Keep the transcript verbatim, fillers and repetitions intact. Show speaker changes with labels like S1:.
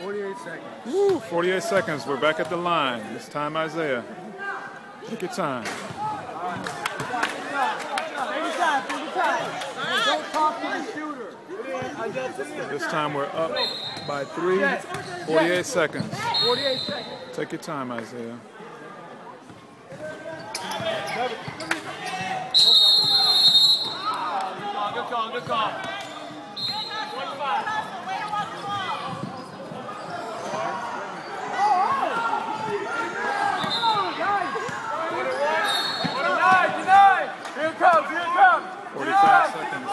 S1: forty-eight seconds.
S2: Woo, forty-eight seconds. We're back at the line. This time, Isaiah. Take your time.
S1: Take your time, take your time. Don't talk to the shooter.
S2: This time we're up by three. forty-eight seconds.
S1: forty-eight seconds.
S2: Take your time, Isaiah.
S1: Good call, good call. Here it comes, here it comes.
S2: forty-five seconds.